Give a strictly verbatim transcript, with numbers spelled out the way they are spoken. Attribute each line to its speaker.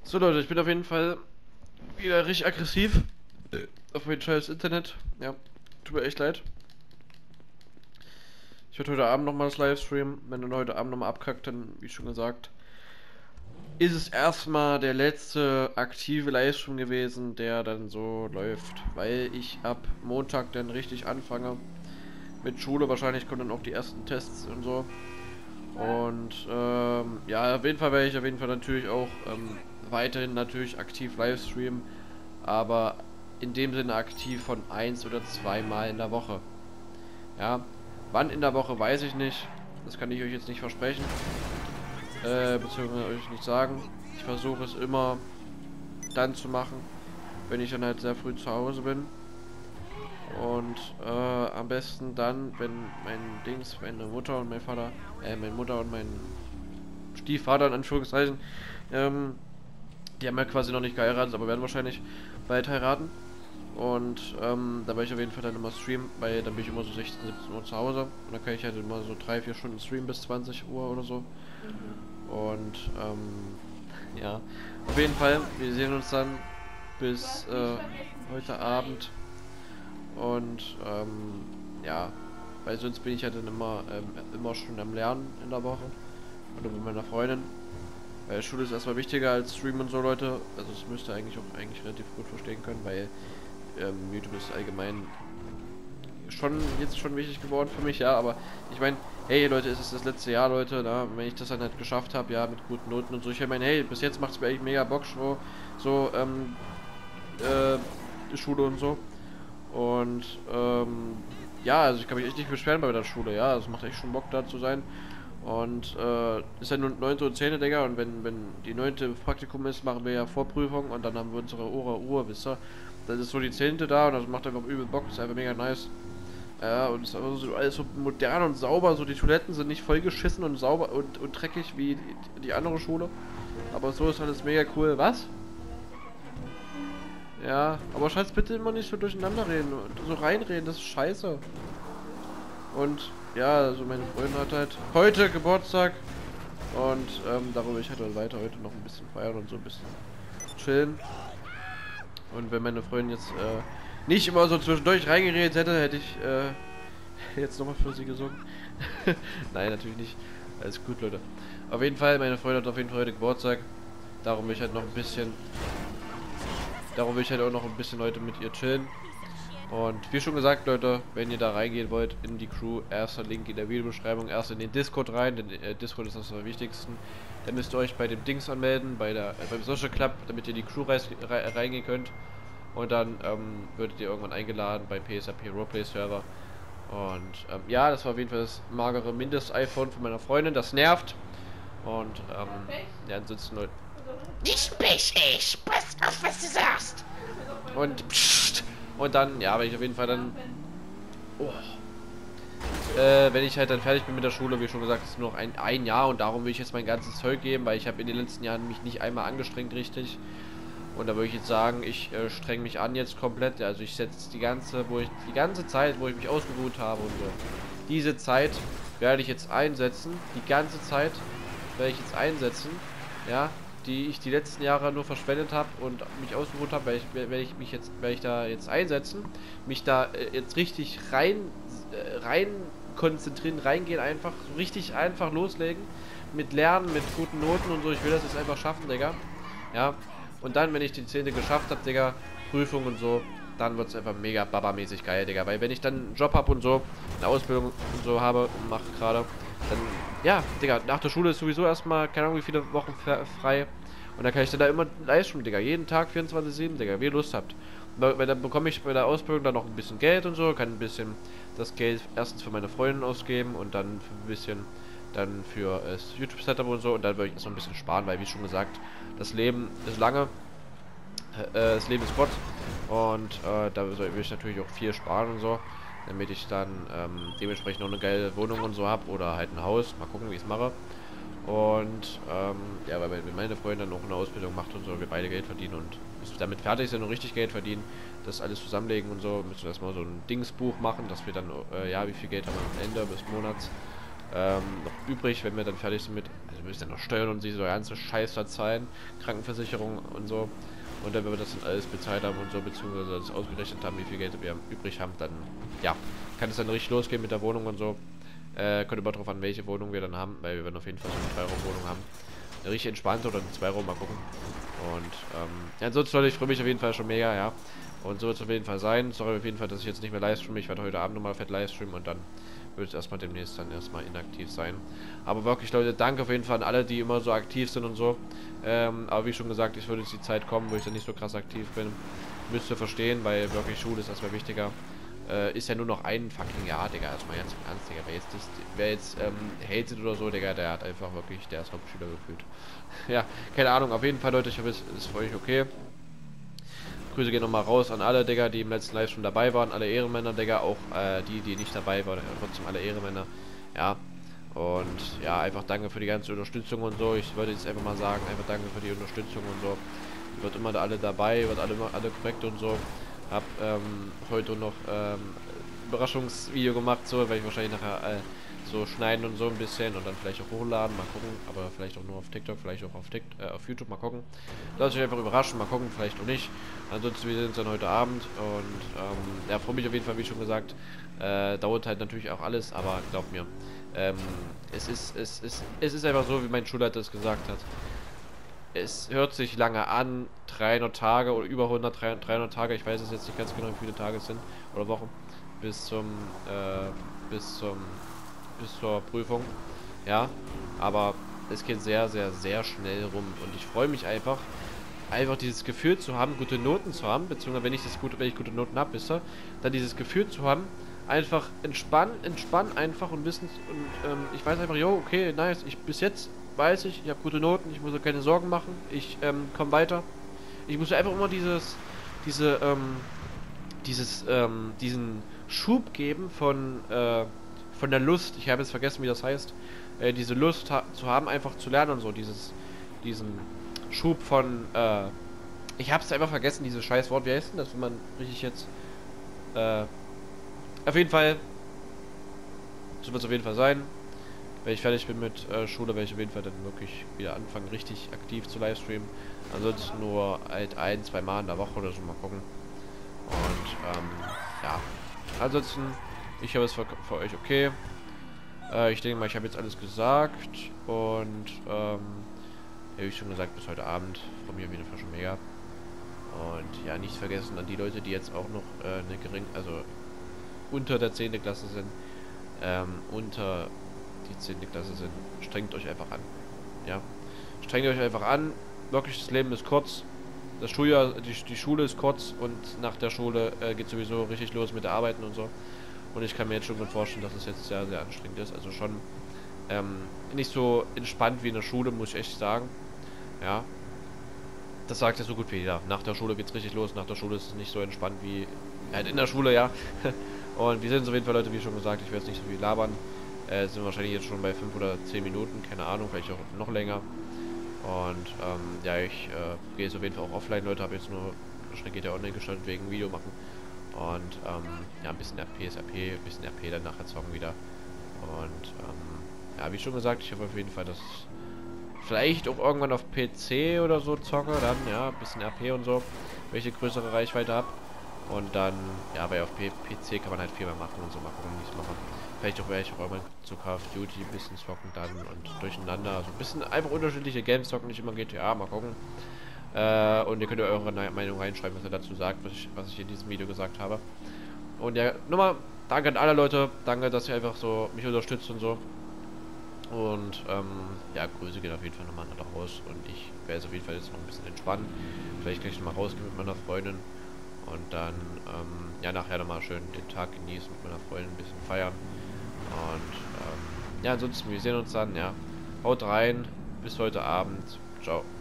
Speaker 1: So Leute, ich bin auf jeden Fall wieder richtig aggressiv auf mein scheiß Internet. Ja, tut mir echt leid. Ich werde heute Abend nochmal das Livestream. Wenn dann heute Abend nochmal abkackt, dann, wie schon gesagt, ist es erstmal der letzte aktive Livestream gewesen, der dann so läuft. Weil ich ab Montag dann richtig anfange mit Schule. Wahrscheinlich kommen dann auch die ersten Tests und so. Und ähm, ja, auf jeden Fall werde ich auf jeden Fall natürlich auch ähm, weiterhin natürlich aktiv Livestreamen, aber in dem Sinne aktiv von eins oder zweimal in der Woche. Ja, wann in der Woche weiß ich nicht, das kann ich euch jetzt nicht versprechen, äh, beziehungsweise euch nicht sagen. Ich versuche es immer dann zu machen, wenn ich dann halt sehr früh zu Hause bin. Und äh, am besten dann, wenn mein Dings, meine Mutter und mein Vater, äh, meine Mutter und mein Stiefvater in Anführungszeichen, ähm, die haben ja quasi noch nicht geheiratet, aber werden wahrscheinlich bald heiraten. Und ähm, da werde ich auf jeden Fall dann immer streamen, weil dann bin ich immer so sechzehn, siebzehn Uhr zu Hause. Und dann kann ich halt immer so drei, vier Stunden streamen bis zwanzig Uhr oder so. Und ähm, ja, auf jeden Fall, wir sehen uns dann bis äh, heute Abend. Und ähm, ja, weil sonst bin ich halt dann immer, ähm, immer schon am Lernen in der Woche. Oder mit meiner Freundin. Weil Schule ist erstmal wichtiger als Stream und so, Leute. Also das müsst ihr eigentlich auch eigentlich relativ gut verstehen können, weil ähm, YouTube ist allgemein schon jetzt schon wichtig geworden für mich, ja, aber ich meine, hey Leute, es ist das letzte Jahr, Leute, na, wenn ich das dann halt geschafft habe, ja, mit guten Noten und so, ich meine, hey, bis jetzt macht es mir eigentlich mega Bock, so, so, ähm, äh, Schule und so. Und, ähm, ja, also ich kann mich echt nicht beschweren bei der Schule, ja, es macht echt schon Bock da zu sein. Und, äh, ist ja nur neunte und zehnte, Digga, und wenn, wenn die neunte Praktikum ist, machen wir ja Vorprüfung und dann haben wir unsere Ruhe, Ruhe, wisst ihr. Das ist so die zehnte da und das macht einfach übel Bock, das ist einfach mega nice. Ja, und es ist einfach so, alles so modern und sauber, so die Toiletten sind nicht voll geschissen und sauber und, und dreckig wie die, die andere Schule. Aber so ist alles mega cool. Was? Ja, aber scheiß bitte immer nicht so durcheinander reden und so reinreden, das ist scheiße. Und ja, also meine Freundin hat halt heute Geburtstag und ähm, darüber will ich halt weiter heute noch ein bisschen feiern und so ein bisschen chillen. Und wenn meine Freundin jetzt äh, nicht immer so zwischendurch reingeredet hätte, hätte ich äh, jetzt nochmal für sie gesungen. Nein, natürlich nicht. Alles gut, Leute. Auf jeden Fall, meine Freundin hat auf jeden Fall heute Geburtstag. Darum will ich halt noch ein bisschen... Darum will ich halt auch noch ein bisschen heute mit ihr chillen. Und wie schon gesagt, Leute, wenn ihr da reingehen wollt in die Crew, erster Link in der Videobeschreibung, erst in den Discord rein, denn äh, Discord ist das am wichtigsten. Dann müsst ihr euch bei dem Dings anmelden, bei der, äh, beim Social Club, damit ihr in die Crew reis, re, reingehen könnt. Und dann ähm, würdet ihr irgendwann eingeladen beim P S A P Roleplay Server. Und ähm, ja, das war auf jeden Fall das magere Mindest-iPhone von meiner Freundin, das nervt. Und ähm, ja, ansonsten Leute.
Speaker 2: Nicht pechig, pass auf, was du sagst.
Speaker 1: Und pssst. Und dann, ja, wenn ich auf jeden Fall dann... Oh. Äh, wenn ich halt dann fertig bin mit der Schule, wie schon gesagt, ist nur noch ein, ein Jahr und darum will ich jetzt mein ganzes Zeug geben, weil ich habe in den letzten Jahren mich nicht einmal angestrengt richtig. Und da würde ich jetzt sagen, ich äh, streng mich an jetzt komplett. Also ich setze die ganze, wo ich die ganze Zeit, wo ich mich ausgeruht habe und so. Diese Zeit werde ich jetzt einsetzen. Die ganze Zeit werde ich jetzt einsetzen, ja, die ich die letzten Jahre nur verschwendet habe und mich ausgeruht habe, werde ich, werde ich mich jetzt, werde ich da jetzt einsetzen, mich da äh, jetzt richtig rein, äh, rein konzentrieren, reingehen, einfach so richtig einfach loslegen mit Lernen, mit guten Noten und so. Ich will das jetzt einfach schaffen, Digga. Ja. Und dann, wenn ich die zehnte geschafft habe, Digga, Prüfung und so, dann wird es einfach mega Baba-mäßig geil, Digga. Weil wenn ich dann einen Job habe und so, eine Ausbildung und so habe und mache gerade, dann, ja, Digga, nach der Schule ist sowieso erstmal, keine Ahnung wie viele Wochen frei. Und dann kann ich dann da immer Livestream, Digga, jeden Tag vierundzwanzig sieben, Digga, wie ihr Lust habt. Weil dann bekomme ich bei der Ausbildung dann noch ein bisschen Geld und so, kann ein bisschen das Geld erstens für meine Freundin ausgeben und dann für ein bisschen dann für das YouTube-Setup und so, und dann würde ich jetzt noch ein bisschen sparen, weil wie schon gesagt, das Leben ist lange, äh, das Leben ist kurz und äh, da will ich natürlich auch viel sparen und so, damit ich dann ähm, dementsprechend noch eine geile Wohnung und so habe oder halt ein Haus, mal gucken wie ich es mache. Und ähm, ja, weil wenn meine Freundin dann noch eine Ausbildung macht und so, wir beide Geld verdienen und bis wir damit fertig sind und richtig Geld verdienen, das alles zusammenlegen und so, müssen wir erstmal so ein Dingsbuch machen, dass wir dann, äh, ja, wie viel Geld haben wir am Ende des Monats ähm, noch übrig, wenn wir dann fertig sind mit, also müssen ja noch Steuern und diese ganze Scheiß da zahlen, Krankenversicherung und so. Und dann, wenn wir das dann alles bezahlt haben und so, beziehungsweise das ausgerechnet haben, wie viel Geld wir übrig haben, dann, ja, kann es dann richtig losgehen mit der Wohnung und so. Äh, kommt immer drauf an, welche Wohnung wir dann haben, weil wir werden auf jeden Fall so eine Drei-Raum-Wohnung haben. Eine richtig entspannte oder eine Zwei-Raum, mal gucken. Und, ähm, ja, ansonsten, Leute, ich freue mich auf jeden Fall schon mega, ja. Und so wird es auf jeden Fall sein. Sorry auf jeden Fall, dass ich jetzt nicht mehr livestreame. Ich werde heute Abend nochmal fett livestreamen und dann wird es erstmal demnächst dann erstmal inaktiv sein. Aber wirklich, Leute, danke auf jeden Fall an alle, die immer so aktiv sind und so. Ähm, aber wie schon gesagt, ich würde jetzt die Zeit kommen, wo ich dann nicht so krass aktiv bin. Müsst ihr verstehen, weil wirklich Schule ist erstmal wichtiger. Äh, ist ja nur noch ein fucking Jahr, Digga. Erstmal ganz im Ernst, Digga. Wer jetzt, nicht, wer jetzt ähm, hatet oder so, Digga, der hat einfach wirklich, der ist Hauptschüler gefühlt. Ja, keine Ahnung. Auf jeden Fall, Leute, ich hoffe, es ist für euch okay. Grüße gehen nochmal raus an alle, Digga, die im letzten Live schon dabei waren. Alle Ehrenmänner, Digga. Auch äh, die, die nicht dabei waren. Trotzdem alle Ehrenmänner. Ja. Und ja, einfach danke für die ganze Unterstützung und so. Ich wollte jetzt einfach mal sagen, einfach danke für die Unterstützung und so. Ihr wird immer da alle dabei, wird alle, alle korrekt und so. Hab ähm, heute noch ähm, Überraschungsvideo gemacht, so, weil ich wahrscheinlich nachher äh, so schneiden und so ein bisschen und dann vielleicht auch hochladen, mal gucken, aber vielleicht auch nur auf TikTok, vielleicht auch auf TikTok, äh, auf YouTube, mal gucken. Lasst euch einfach überraschen, mal gucken, vielleicht auch nicht. Ansonsten, wir sehen uns dann heute Abend und ähm, ja, freue mich auf jeden Fall, wie schon gesagt. Äh, dauert halt natürlich auch alles, aber glaubt mir, ähm, es ist, es ist, es ist einfach so, wie mein Schulleiter es gesagt hat. Es hört sich lange an, dreihundert Tage oder über hundert, dreihundert Tage, ich weiß es jetzt nicht ganz genau, wie viele Tage es sind, oder Wochen, bis zum, äh, bis zum, bis zur Prüfung, ja, aber es geht sehr, sehr, sehr schnell rum und ich freue mich einfach, einfach dieses Gefühl zu haben, gute Noten zu haben, beziehungsweise wenn ich das gute, wenn ich gute Noten habe, wisst ihr, dann dieses Gefühl zu haben, einfach entspannen, entspannen einfach und wissen, und ähm, ich weiß einfach, jo, okay, nice, ich bis jetzt weiß ich, ich habe gute Noten, ich muss mir keine Sorgen machen, ich ähm, komme weiter. Ich muss einfach immer dieses, diese, ähm, dieses, ähm, diesen Schub geben von, äh, von der Lust, ich habe jetzt vergessen, wie das heißt, äh, diese Lust ha zu haben, einfach zu lernen und so, dieses, diesen Schub von, äh, ich habe es einfach vergessen, dieses scheiß Wort, wie heißt denn das, wenn man richtig jetzt, äh, auf jeden Fall, so wird es auf jeden Fall sein. Wenn ich fertig bin mit äh, Schule, werde ich auf jeden Fall dann wirklich wieder anfangen, richtig aktiv zu livestreamen. Ansonsten nur halt ein, zwei Mal in der Woche oder so, mal gucken. Und, ähm, ja. Ansonsten, ich habe es für, für euch okay. Äh, ich denke mal, ich habe jetzt alles gesagt. Und, ähm, ja, wie ich schon gesagt, bis heute Abend. Von mir auf jeden Fall schon mega. Und, ja, nicht vergessen an die Leute, die jetzt auch noch äh, eine gering, also unter der zehnten Klasse sind. Ähm, unter die zehnte Klasse sind, strengt euch einfach an. Ja. Strengt euch einfach an. Wirklich, das Leben ist kurz. Das Schuljahr, die, die Schule ist kurz und nach der Schule äh, geht sowieso richtig los mit der Arbeiten und so. Und ich kann mir jetzt schon gut vorstellen, dass es jetzt sehr, sehr anstrengend ist. Also schon ähm, nicht so entspannt wie in der Schule, muss ich echt sagen. Ja. Das sagt ja so gut wie jeder. Nach der Schule geht's richtig los. Nach der Schule ist es nicht so entspannt wie halt in der Schule, ja. Und wir sind auf jeden Fall, Leute, wie schon gesagt, ich werde jetzt nicht so viel labern. Äh, sind wahrscheinlich jetzt schon bei fünf oder zehn Minuten, keine Ahnung, vielleicht auch noch länger. Und ähm, ja, ich äh, gehe jetzt auf jeden Fall auch offline, Leute, habe jetzt nur schnell geht ja online gestartet wegen Video machen. Und ähm, ja, ein bisschen R P ist R P, ein bisschen R P dann nachher zocken wieder. Und ähm, ja, wie schon gesagt, ich hoffe auf jeden Fall, dass vielleicht auch irgendwann auf P C oder so zocke, dann ja, ein bisschen R P und so, welche größere Reichweite habe. Und dann, ja, weil auf P C kann man halt viel mehr machen und so, mal gucken, wie ich es mache. Vielleicht auch werde ich auch irgendwann zu Call of Duty ein bisschen zocken dann und durcheinander. Also ein bisschen einfach unterschiedliche Games zocken, nicht immer G T A, mal gucken. Äh, und ihr könnt ja eure Meinung reinschreiben, was ihr dazu sagt, was ich, was ich in diesem Video gesagt habe. Und ja, nochmal, danke an alle Leute, danke, dass ihr einfach so mich unterstützt und so. Und ähm, ja, Grüße gehen auf jeden Fall nochmal nach raus und ich werde jetzt auf jeden Fall jetzt noch ein bisschen entspannen. Vielleicht gleich nochmal rausgehen mit meiner Freundin. Und dann, ähm, ja, nachher nochmal schön den Tag genießen mit meiner Freundin, ein bisschen feiern. Und, ähm, ja, ansonsten, wir sehen uns dann, ja. Haut rein, bis heute Abend. Ciao.